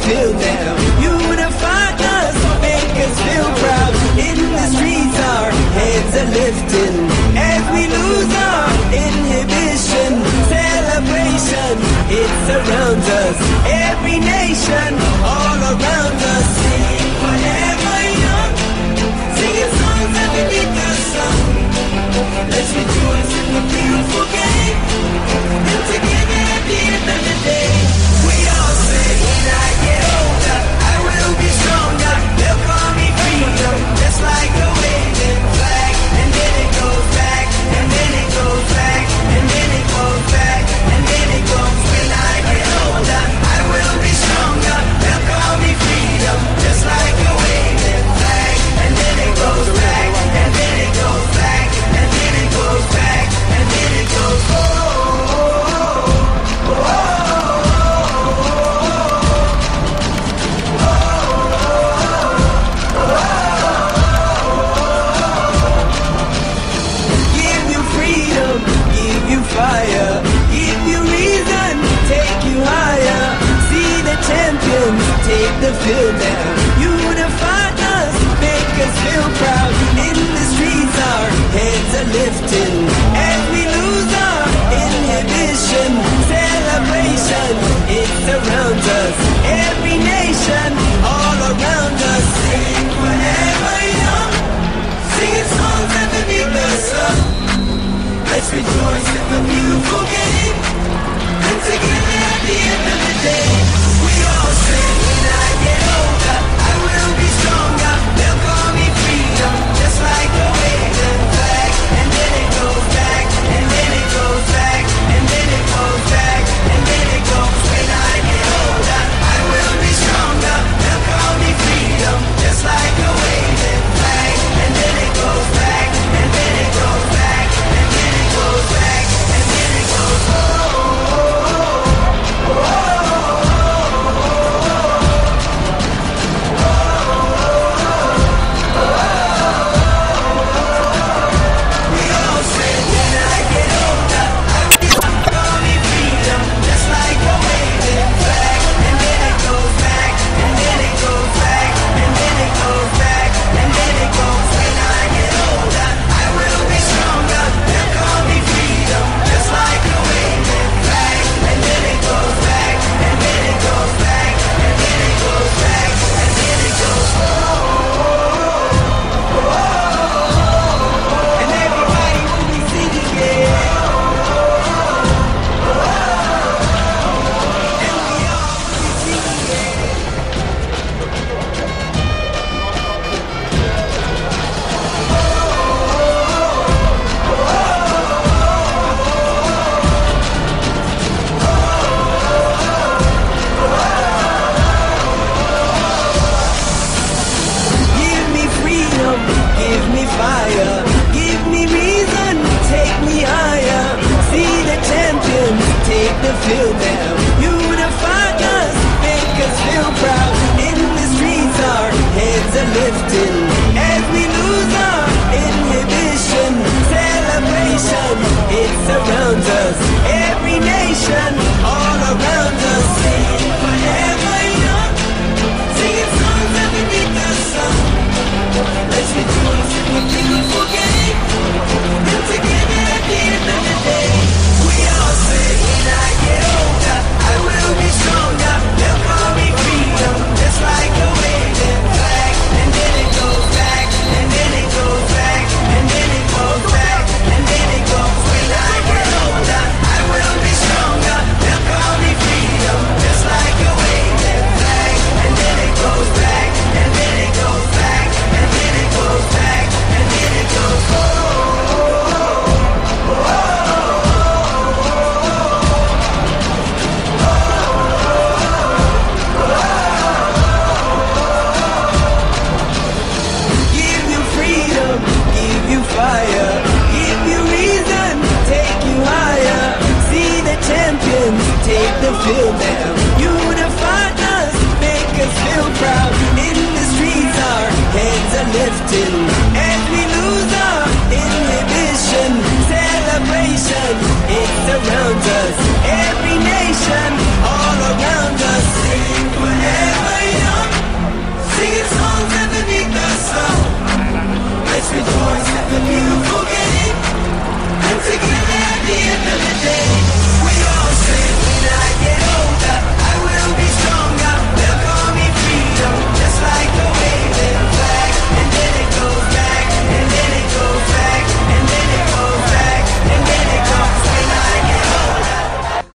feel now. Unify us, make us feel proud. In the streets our heads are lifting as we lose our inhibition. Celebration, it surrounds us. Every nation, all around us. Sing forever young, singing songs that beneath the sun. Let's rejoice in the beautiful game, and together at the end of the day, we all say, when I get older, I will be stronger. They'll call me freedom, just like a waving flag. And then it goes back, and then it goes back, and then it goes back, and then it goes. When I get older, I will be stronger. They'll call me freedom, just like a waving flag. And then it goes back, and then it goes back, and then it goes back, and then it goes. Oh, oh, oh, oh. Fire, give you reason, take you higher. See the champions, take the field now. Unify us, make us feel proud. In the streets our heads are lifting as we lose our inhibition. Celebration, it surrounds us. Every nation, all around us. Sing forever young, singing songs underneath the sun. Let's rejoice in the beautiful game, and together at the end of the day, we all say, when I get older, I will be stronger. They'll call me freedom, just like a waving flag. And then it goes back, and then it goes back, and then it goes back, and then it goes. When I get older, I will be stronger. They'll call me freedom, just like a waving flag. And then it goes back, and then it goes back, and then it goes back, and then it goes. Oh, oh, oh, we all say, when I get older, I will call me freedom, just like a waving flag. And then it goes back, and then it goes back, and then it goes back, and then it goes. When I get older, I will be stronger. They'll call me freedom, just like a waving flag. And then it goes back, and then it goes back, and then it goes back, and then it goes. Oh, oh, oh, and everybody will be singing it. And we all will be singing it. Give me freedom, give me fire, give me reason, take me higher. See the champions, take the field now. Unify us, make us feel proud. In the streets our heads are lifting as we lose our inhibition. 'Cause celebration, it surrounds us. Every nation, all around us. Sing forever young, singing songs underneath the sun. Let's rejoice in the beautiful game, and together at the end of the day, we all say, when I get older, I will be stronger. They'll call me freedom, just like a waving flag. And then it goes back, and then it goes back, and then it goes back, and then it goes. When I get older, I will be stronger. They'll call me freedom, just like a waving flag. And then it goes back, and then it goes back, and then it goes back, and then it goes. Oh, oh, oh, give you freedom, give you fire, give you reason, take you higher. See the champions, take the field now. Unify us, make us feel proud. In the streets our heads are lifting as we lose our inhibition. Celebration, it surrounds us. Every nation.